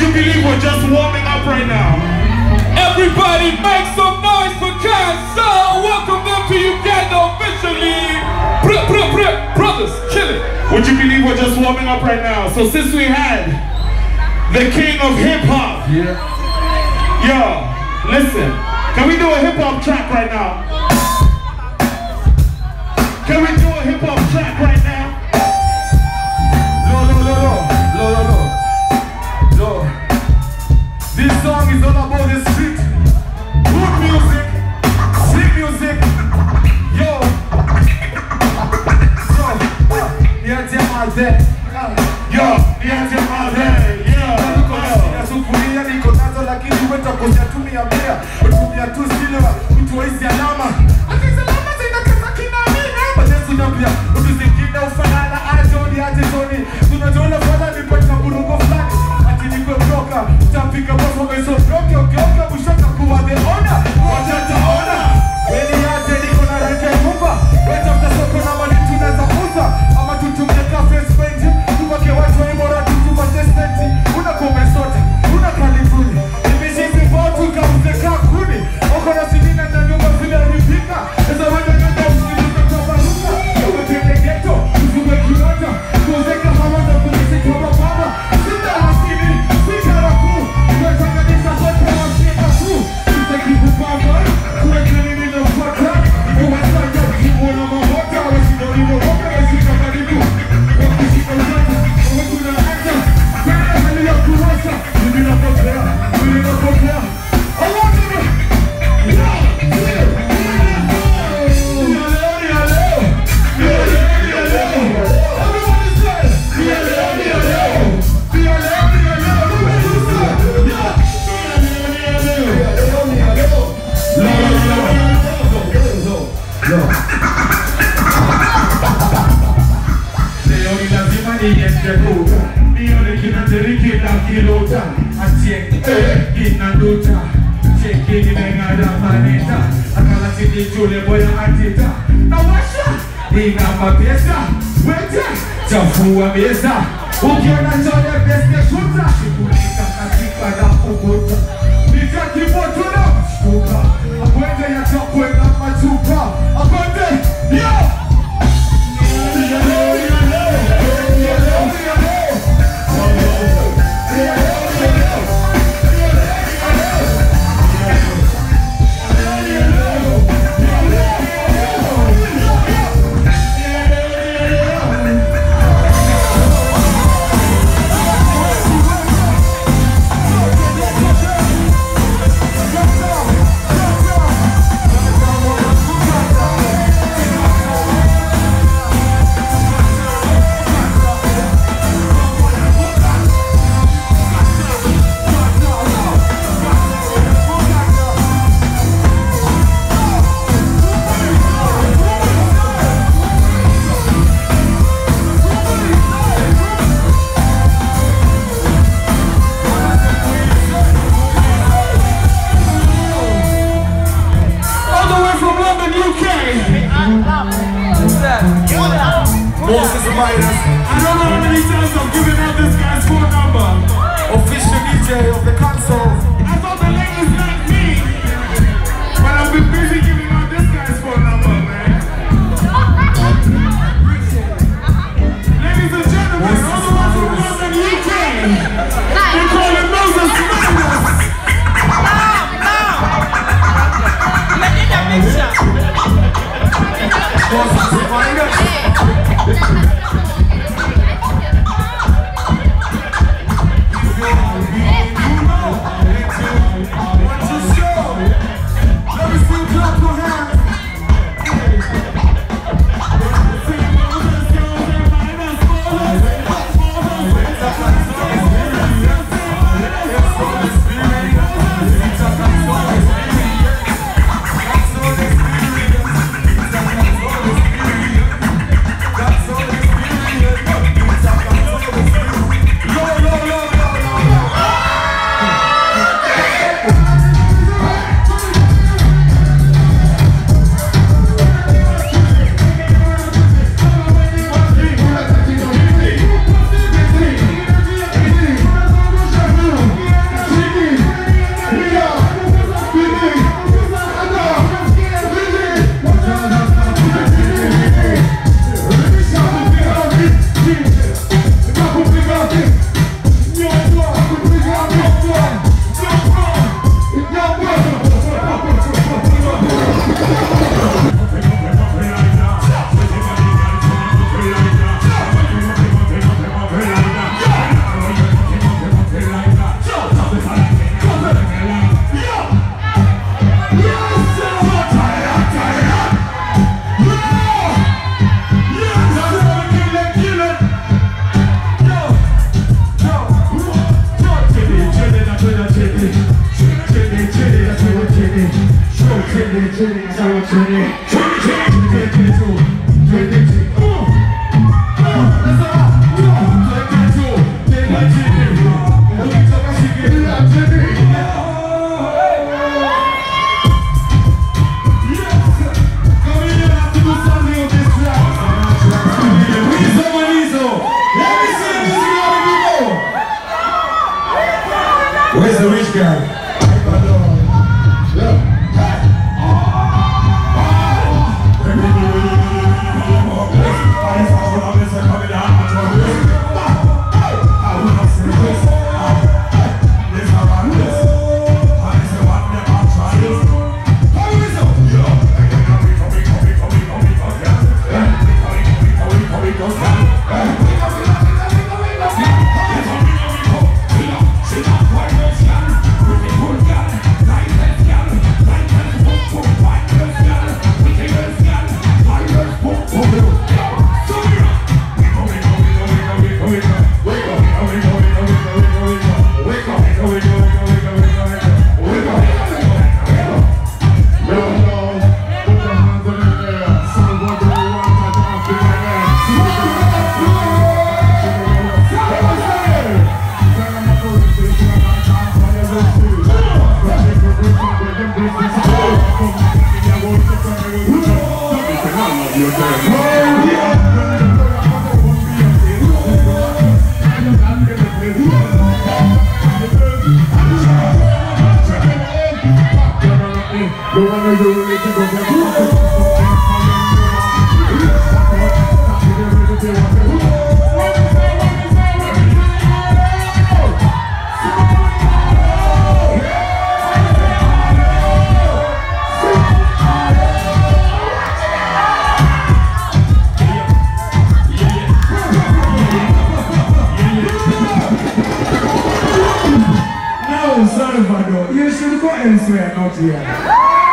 you believe we're just warming up right now? Everybody make some noise for Cancer. Welcome them to Uganda officially. Brothers, kill it. Would you believe we're just warming up right now? So since we had the king of hip-hop. Yeah. Yo, listen. Can we do a hip-hop track right now? Can we do a hip-hop track right now? No. This song is all about the street. Good music, street music. Yo. So, niaje maze. Yo, niaje maze. Sufuria niko nazo lakini wewe utakosa tumia bia. Tumia tu silver, kutoa hizi alama. Akizalama zinakaza kina mimi. Basi tunapia, utusikinde ufanana ajoni ajoni. Tunajola fala nipata burungo fulani. Ati niko broka, tapika boss wako so broke ukioka bushaka kuwa the owner. Wacha taona. Wewe aje niko na reke nyumba. Wewe tafuta soko na mali tunaweza uza. Ama tutumie cafe spend. Tupake watu wa imora tutuma testament. Una komesota, una kalifuni. Nimeshizi botu kauzeka kuni. Oko na sinina na nyumba vile nipika. Eza wanda nganda usikiluka kwa baruka. Uwe pende ghetto, uzume kiwata. Kuozeka hamanda kulisi kama mama. Sita hasini, sika raku. Uwetanganisha zote wa sika ku. Sita kikupamba, kuweka nini na mpaka. Uwasanya kimu na mahota. Wasidolimo hoka, wasika karibu. Wakishika uzata, wakuna ata. Kaya hali ya kuwasa. Mimi napokea, mimi napokea. Chafua meza, ukiona chole peste shuta. Shikulika katika na ukuta. Nika kibotu na mshtuka. Akwende ya chakwe na machupa. Akwende, yo! Where's the rich guy? You should go elsewhere, not here.